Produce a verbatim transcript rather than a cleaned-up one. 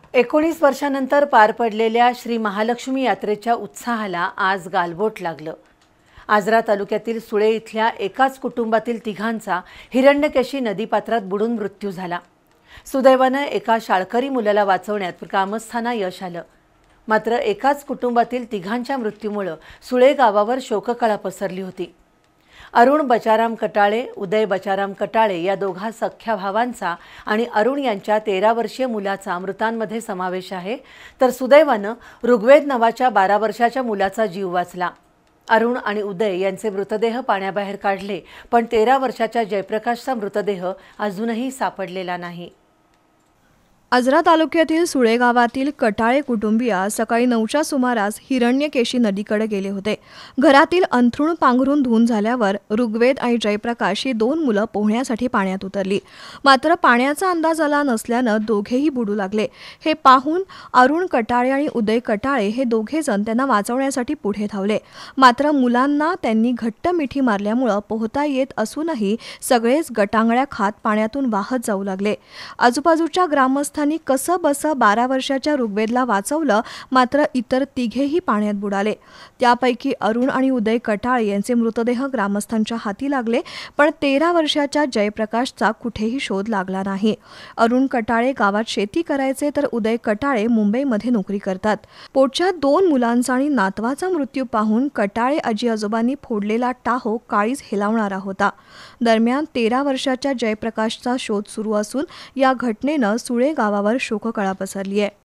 एकोणीस वर्षांनंतर पार पडलेल्या श्री महालक्ष्मी यात्रेच्या उत्साहाला आज गालबोट लागलं। आजरा तालुक्यातील सुळे इथल्या एकाच कुटुंबातील तिघांचा हिरण्यकेशी नदीपात्रात बुडून मृत्यू झाला। सुदैवाने एका शाळकरी मुलाला वाचवण्यात ग्रामस्थांना यश आलं। मात्र एकाच कुटुंबातील तिघांच्या मृत्यूमुळे सुळे गावावर शोककळा पसरली होती। अरुण बचाराम कटाळे, उदय बचाराम कटाळे या दोघा सख्या भावांचा आणि अरुण यांच्या तेरा वर्षीय मुलाचा मृतांमध्ये समावेश आहे, तर सुदैवाने ऋग्वेद नावाच्या बारा वर्षाच्या मुलाचा जीव वाचला। अरुण आणि उदय यांचे मृतदेह पाण्याबाहेर काढले, पण तेरा वर्षाच्या जयप्रकाशचा मृतदेह अजूनही सापडलेला नाही। आजरा तालुक्यातील सुळे गावातील कटाळे कुटुंबीय सकाळी नऊच्या सुमारास हिरण्यकेशी नदीकडे गेले होते। घरातील अंथरूण पांघरून धुवून झाल्यावर ऋग्वेद आणि जयप्रकाश ही दोन मुलं पोहण्यासाठी पाण्यात उतरली। मात्र पाण्याचा अंदाज आला नसल्याने दोघेही बुडू लागले। हे पाहून अरुण कटाळे आणि उदय कटाळे हे दोघे जण त्यांना वाचवण्यासाठी पुढे धावले। मात्र मुलांना त्यांनी घट्ट मिठी मारल्यामुळे पोहता येत असूनही सगळेच गटांगळ्या खात पाण्यातून वाहत जाऊ लागले। आजूबाजूच्या ग्रामस्थ कसं बसं बारा वर्षाच्या ऋग्वेदला वाचवलं, मात्र इतर तिघेही पाण्यात बुडाले। त्यापैकी अरुण आणि उदय कटाळे यांचे मृतदेह ग्रामस्थांच्या हाती लागले, पण तेरा वर्षाच्या जयप्रकाशचा कुठेही शोध लागला नाही। अरुण कटाळे गावात शेती करायचे, तर उदय कटाळे मुंबईमध्ये नोकरी करतात। पोटच्या दोन मुलांचा आणि नातवाचा मृत्यू पाहून कटाळे आजी आजोबांनी फोडलेला टाहो काळीज हेलावणारा होता। दरम्यान तेरा वर्षाच्या जयप्रकाशचा शोध सुरू असून या घटनेनं सुळे गावावर शोककळा पसरली आहे।